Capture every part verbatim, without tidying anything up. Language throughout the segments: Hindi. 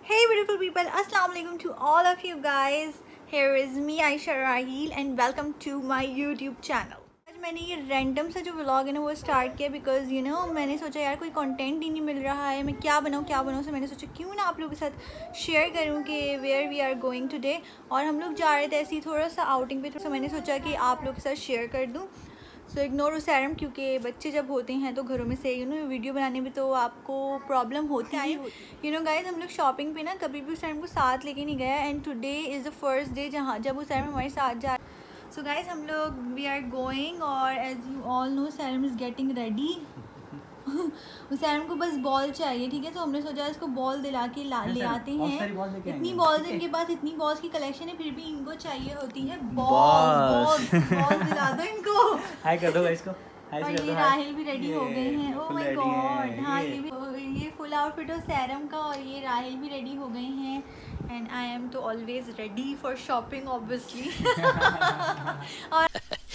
Hey beautiful people, Assalamu alaikum to all of you guys. Here is me Aisha Raheel and welcome to my YouTube channel. आज मैंने ये रैंडम सा जो व्लॉग है ना वो स्टार्ट किया बिकॉज यू नो मैंने सोचा यार कोई कंटेंट ही नहीं मिल रहा है, मैं क्या बनाऊँ क्या बनाऊँ सो मैंने सोचा क्यों ना आप लोगों के साथ शेयर करूँ कि where we are going today. और हम लोग जा रहे थे ऐसे ही थोड़ा सा आउटिंग पे, तो मैंने सोचा कि आप लोग के साथ शेयर कर दूँ। सो इग्नोर उसैरम, क्योंकि बच्चे जब होते हैं तो घरों में से यू नो वीडियो बनाने में तो आपको प्रॉब्लम होती है। यू नो गाइज हम लोग शॉपिंग पे ना कभी भी उसैरम को साथ लेके नहीं गया and today is the first day जहाँ जब उसैरम हमारे साथ जा। सो गाइज हम लोग वी आर गोइंग और as you all know Usairam is getting ready. Usairam को बस बॉल चाहिए, ठीक है। तो हमने सोचा इसको बॉल दिला के ला ले आते हैं। इतनी बॉल्स इनके पास, इतनी बॉल्स की कलेक्शन है, फिर भी इनको चाहिए होती है बॉल्स। बॉल्स दिला दो इनको। हाय कर दो इसको। और ये राहिल भी रेडी हो गए हैं। ओह माय गॉड, हाँ ये भी, ये फुल आउटफिट है सैरम का और ये राहिल भी रेडी हो गए हैं एंड आई एम तो always ready for shopping obviously. और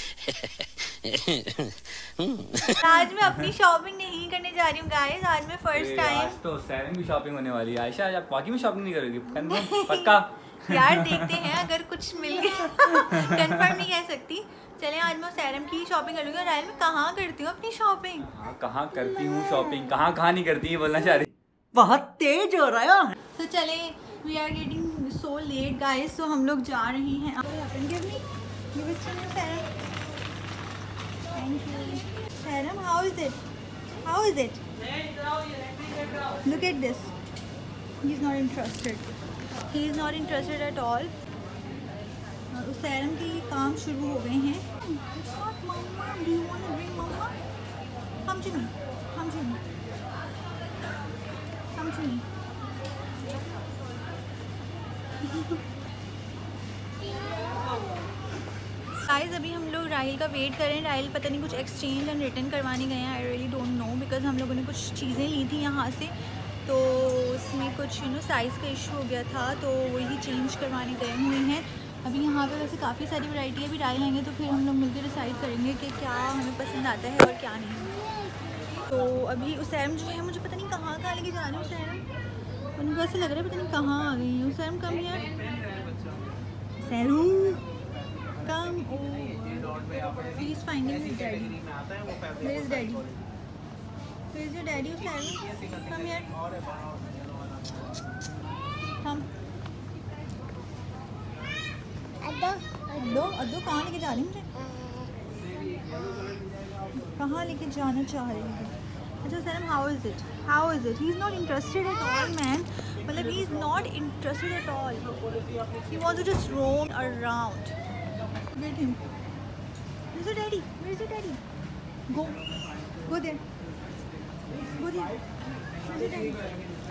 आज मैं अपनी शॉपिंग नहीं करने जा रही हूँ गाइस, आज मैं फर्स्ट टाइम। तो सैरम की शॉपिंग होने वाली है। आयशा आज आप वाकई में शॉपिंग नहीं करोगी? कंफर्म? पक्का? यार देखते हैं अगर कुछ मिल गया। कंफर्म नहीं कह सकती। चलें आज मैं सैरम की शॉपिंग कर लूँगी। और राहिल मैं कहाँ करती हूँ अपनी शॉपिंग? हाँ कहाँ करती हूँ शॉपिंग, कहाँ कहाँ नहीं करती है बोलना चाह रही। बहुत तेज हो रहा है। तो चले, we are getting so late guys, तो हम लोग जा रहे हैं। Thank you. Saram, how is it? How is it? Look at this. He's not interested. He is not interested at all. और Saram के काम शुरू हो गए हैं। It's not mama. Do you want to bring mama? Come to me. Come to me. Come to me. Guys अभी हम लोग राहिल का वेट कर रहे हैं। राहिल पता नहीं कुछ एक्सचेंज एंड रिटर्न करवाने गए हैं। I really don't know because हम लोगों ने कुछ चीज़ें ली थी यहाँ से, तो उसमें कुछ यू नो साइज़ का इशू हो गया था, तो वही चेंज करवाने गए हुए हैं। अभी यहाँ पे वैसे काफ़ी सारी वैरायटी है। अभी राहिल आएंगे तो फिर हम लोग मिलकर डिसाइड करेंगे कि क्या हमें पसंद आता है और क्या नहीं। तो अभी उसैरम जो है मुझे पता नहीं कहाँ कहाँ लेके जा रहे हैं। उसैरम उनको ऐसे लग रहा है पता नहीं कहाँ आ गई है। उसैरम कम यार, Sairu come over. He is finding his daddy. Where is daddy? Where is your daddy? Usari, come here. Come. अद्दो अद्दो अद्दो कहाँ लेके जा रही मुझे? कहाँ लेके जाना चाह रही है? अच्छा Sairam, how is it? How is it? He is not interested at all, man. मतलब he is not interested at all. He wants to just roam around. Get him. Where's your daddy? Where's your daddy? Go. Go there. Go there. Where's your daddy?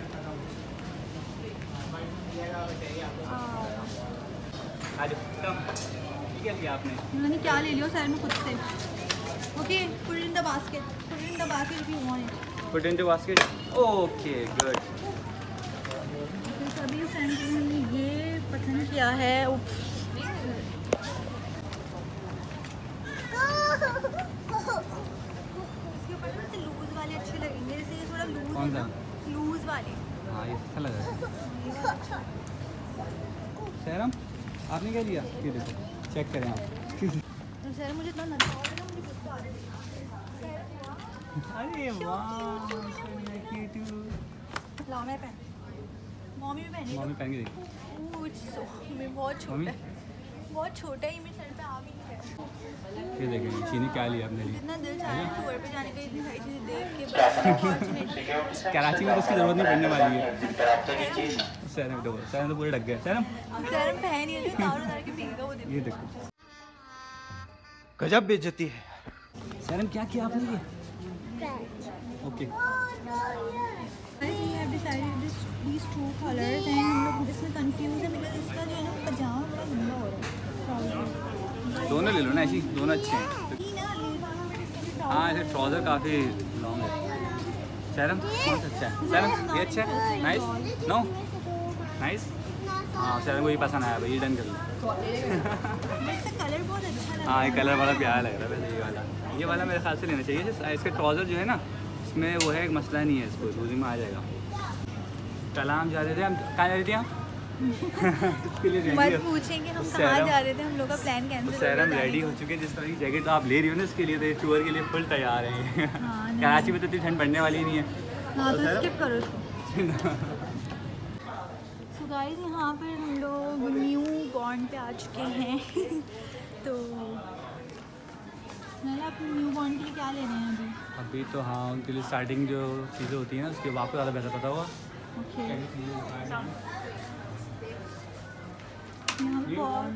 आज क्या लिया आपने? मैंने क्या ले लिया सर में खुद से। Okay, put it in the basket. Put it in the basket if you want it. Put into basket. Okay, good. तो सभी फ्रेंड्स ने हमने ये पसंद किया है। इसके ऊपर ना लूज वाले अच्छे लगेंगे, जैसे ये थोड़ा लूज है ना, लूज वाले। हाँ ये अच्छा लग रहा है। सैरम आपने क्या लिया? ये देखो, चेक करें आप। सर मुझे इतना नजर आ रहा है, मुझे गुस्सा आ रहा है। अरे वाह, क्यूट। ला मैं पहन, मम्मी भी पहनी। मम्मी पहन के देखो। ओह इट्स सो, मैं बहुत छोटा है, बहुत छोटा ही मेरे सर पे आ भी नहीं है। ये देखें चीनी क्या लिया अपने लिए। इतना दिल चाह रहा है टूर पे जाने का, इतनी सारी चीज़ें देख के। कराची में तो उसकी ज़रूरत नहीं पड़ने वाली है। सैरम तो सैरम तो पूरे ढक गए। सैरम सैरम पहन ही नहीं, तार उतार के फेंकेगा वो। देखो ये देखो, गजब बेइज्जती है। सैरम क्या किया आपने ये? Okay we have decided this these two colors and हम लोग इसमें कंफ्यूज है बिकॉज इसका जो है ना पजामा बड़ा गंदा हो रहा है। दोनों ले लो ना, ऐसी दोनों अच्छे हैं। ही ना ले। हाँ ऐसे ट्राउज़र काफ़ी लॉन्ग है। सैरम कौन सा अच्छा है? सैरम ये अच्छा है, नाइस। No nice. हाँ सैरम को ये पसंद आया भाई, ये डन कर लो। इसका कलर बहुत अच्छा लग रहा है। हाँ ये कलर बड़ा प्यारा लग रहा है वैसे। ये वाला ये वाला मेरे ख्याल से लेना चाहिए। इसका ट्राउज़र जो है ना इसमें वो है एक मसला नहीं है, इसको लूजिंग में आ जाएगा। कल हम जा रहे थे, हम कहाँ जा रहे थे हम इसके लिए मत पूछेंगे हम कहाँ जा रहे थे, हम लोग का प्लान कैंसिल हो गया। हम रेडी हो चुके हैं, जिस तरह की जैकेट आप ले रही हो ना इसके लिए, तो टूर के लिए फुल तैयार है। कराची में तो इतनी ठंड पड़ने वाली नहीं है। हाँ तो स्किप करो इसको। सो गाइस यहाँ पर हम लोग न्यू बॉन्ड पे आ चुके हैं तो मैंने अपने न्यू बॉन्ड के लिए क्या ले रहे हैं अभी? अभी तो हाँ उनके लिए स्टार्टिंग जो चीज़ें होती हैं ना उसके आपको ज़्यादा बेहतर पता होगा। ओके यहाँ पे बहुत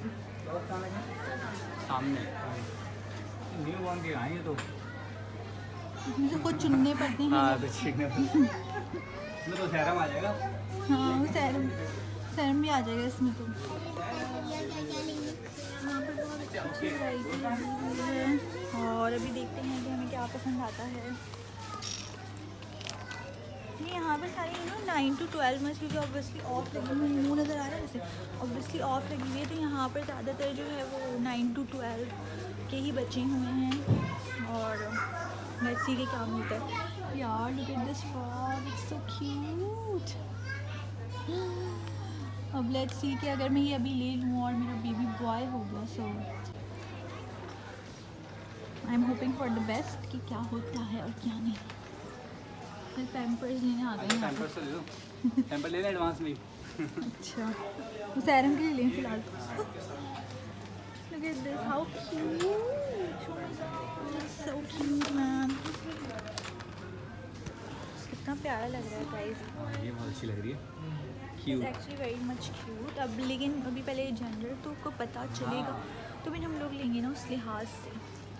सामने न्यू बॉर्न के आए हैं तो इसमें से कुछ चुनने पड़ते हैं। हाँ तो ठीक है, इसमें तो सैरम आ जाएगा। हाँ वो सैरम सैरम भी आ जाएगा इसमें तो। यहाँ पर बहुत अच्छी अच्छी वैरायटी लगी हुई है और अभी देखते हैं कि हमें क्या पसंद आता है। ये यहाँ पर सारी you know nine two twelve months क्योंकि ऑब्वियसली ऑफ लगी हुई, मुँह नज़र आ रहा है वैसे ऑब्वियसली ऑफ लगी हुई है, तो यहाँ पर ज़्यादातर जो है वो नाइन टू ट्वेल्व के ही बचे हुए हैं और लेट्स सी के क्या मिलता है। यार look at this frock, it's so cute. अब लेट्स सी कि अगर मैं ये अभी ले लूँ और मेरा बेबी बॉय हो गया, so I am hoping for the best कि क्या होता है और क्या नहीं। फिर पैम्पर्स लेने आ गए हैं। पैम्पर्स तो ले लो, पैम्पर ले लें एडवांस में। अच्छा वो सैरम के लिए लें फिलहाल। Look at this, how cute! So cute man. कितना प्यारा लग रहा है गाइस। ये बहुत अच्छी लग रही है, It's actually very much cute. अब लेकिन अभी पहले जेंडर तो को पता चलेगा तो फिर हम लोग लेंगे ना उस लिहाज से।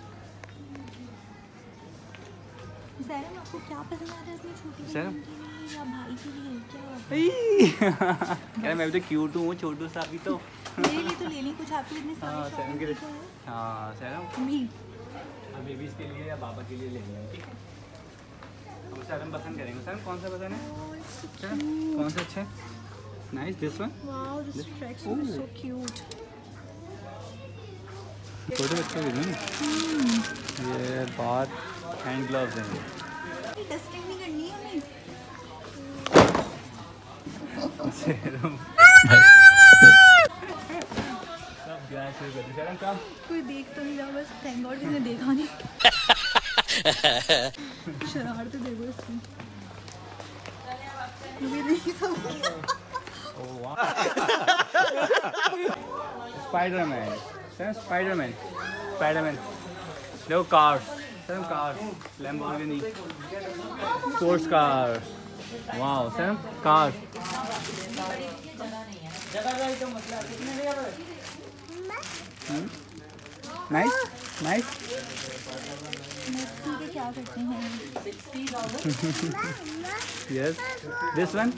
सैरम आपको क्या पसंद आ रहा है अपनी छोटी बहन के लिए या भाई के लिए क्या? क्या मैं भी तो क्यूट हूँ, छोटू सा भी तो मेरे लिए तो ले लें कुछ, आपके इतने सारे हाँ सैरम के लिए। शौक हैं। हाँ सैरम भी बेबीज के लिए या पापा के लिए लेंगे, ठीक है। अब सैरम पसंद करेंगे। सैरम कौन सा पसंद है? सैरम कौन सा अच्छा है? Nice this one. Wow this tracksuit is so cute. छोटे बच्चों के लिए ये बहुत हैंड ग्लव्स हैं। टेस्टिंग नहीं करनी है हमें। सैरम सब गैस है करते। सैरम का कोई देख तो नहीं रहा, बस थैंक गॉड किसी ने देखा नहीं। शरारत देखो इसकी। ये नहीं सब स्पाइडरमैन। सैरम स्पाइडरमैन स्पाइडरमैन देखो cars. Sairam cars, Lamborghini sports car. Wow Sairam car. Nice nice. Messi के क्या करते हैं? Yes this one.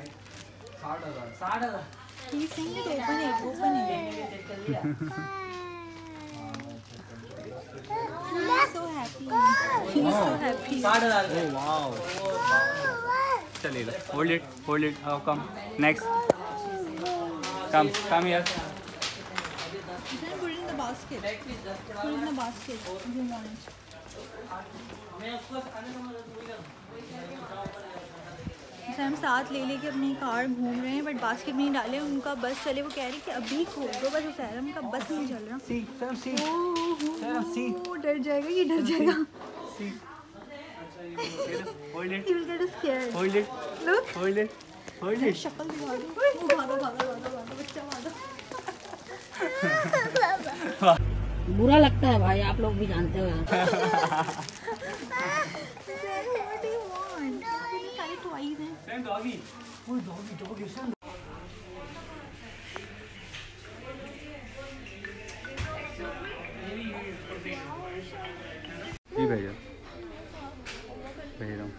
He's saying it, open it, open it. He's so happy. He's so happy. Oh wow. चलेगा। Hold it, hold it. Oh come. Next. Come, come here. Then put it in the basket. Put it in the basket if you want it. जैसे हम साथ ले लेके अपनी कार घूम रहे हैं बट बास्केट में नहीं डाले, उनका बस चले, वो कह रही कि अभी खोल दो बस, सैरम का बस नहीं चल रहा। See, Sam, see. Sam, see. डर जाएगा, ये डर जाएगा। See. Hold it. He will get scared. Hold it. Look. Hold it. Hold it. शक्ल दिखा दो। वो भागो भागो भागो भागो बच्चा भागो। बुरा लगता है भाई, आप लोग भी जानते हो। What do you want? ये सारे toys हैं। Sam, doggy. Oh, doggy, doggy, Sam. जी भैया भेज रहा हूँ।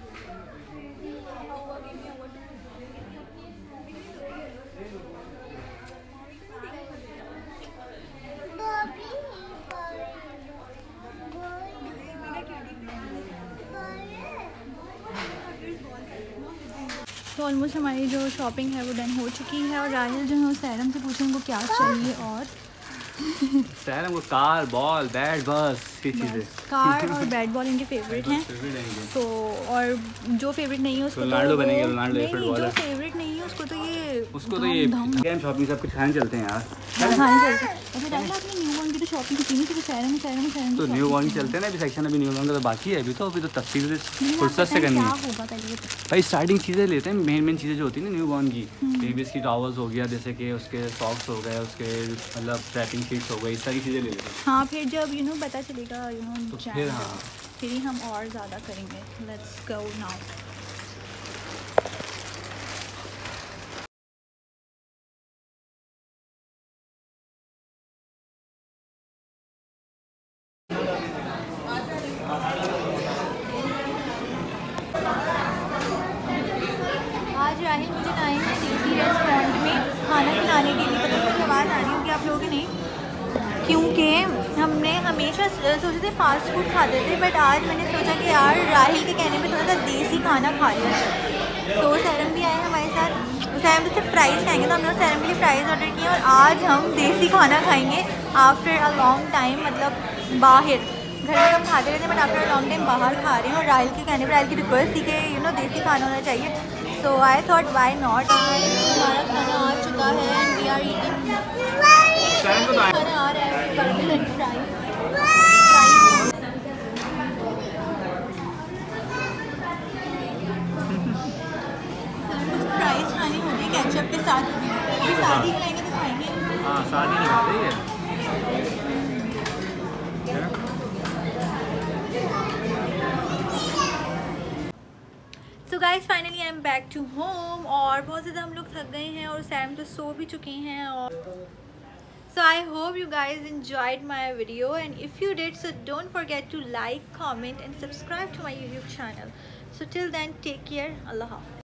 तो ऑलमोस्ट हमारी जो शॉपिंग है वो डन हो चुकी है और राहिल जो है वो सैरम से पूछे उनको क्या चाहिए और सैरम को कार, बॉल, बैट, बस ये चीज़ें। कार और बैट बॉल इनके फेवरेट हैं। फेवरेट है इनके। तो और जो फेवरेट नहीं है उसको रोनाल्डो तो बनेंगे, वो- रोनाल्डो नहीं, फुटबॉलर। जो फेवरेट नहीं है उसको तो ये उसको तो ये गेम शॉपिंग सब कुछ खाने चलते हैं यार। हाँ, खाने चलते हैं। अच्छा डाला आपने न्यू बॉर्न की तो शॉपिंग की नहीं थी, सैरम सैरम सैरम तो न्यू बॉर्न चलते हैं ना, अभी सेक्शन अभी न्यू बॉर्न का तो बाकी है, अभी तो अभी तो तफसील से फुर्सत से करनी क्या है होगा पहले ये तो। भाई। स्टार्टिंग चीज़ें लेते हैं, मेन मेन चीज़ें जो होती है ना न्यू बॉर्न की, बेबीज़ की टॉवल्स हो गया, जैसे कि उसके सॉक्स हो गए, उसके मतलब रैपिंग शीट्स हो गई, इस सारी चीज़ें ले लेते हैं। हाँ फिर जब यू नो पता चलेगा यू नो तो फिर हाँ फिर ही हम और ज़्यादा करेंगे। Let's go now. आज राहिल मुझे टाइम है देसी रेस्टोरेंट में खाना खिलाने के लिए। पता नहीं मुझे आवाज़ आ रही होगी आप लोगों की नहीं, क्योंकि हमने हमेशा सोचे थे फास्ट फूड खाते थे, बट आज मैंने सोचा कि यार राहिल के कहने पे थोड़ा सा देसी खाना खा लिया जाए। तो सैरम भी आए हमारे साथ। उस टाइम तो सिर्फ फ्राइज़ खाएंगे, तो हमने सैरम के लिए फ्राइज़ ऑर्डर किए और आज हम देसी खाना खाएंगे आफ्टर अ लॉन्ग टाइम। मतलब बाहर घर में हम खाते रहते हैं, but after a long time बाहर खा रहे हैं। और राहिल के कहने पर राहिल की रिक्वेस्ट थी कि यू नो देसी खाना होना चाहिए। So I thought why not. हमारा खाना आ चुका है and we are eating. Sairam को तो आए- खाना आ रहा है बर्गर एंड फ्राइज। फ्राइज खानी होगी केचप के साथ। अभी शादी खिलाएंगे तो खाएंगे। हाँ शादी नहीं खाते ये। So guys finally I am back to home और बहुत ज़्यादा हम लोग थक गए हैं और सैम तो सो भी चुके हैं। और so I hope you guys enjoyed my video, and if you did, so don't forget to like, comment and subscribe to my YouTube channel. So till then, take care. Allah Hafiz.